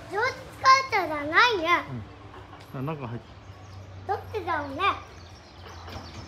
上手カルタじゃないね。 うん。中入って。 どっちだろうね。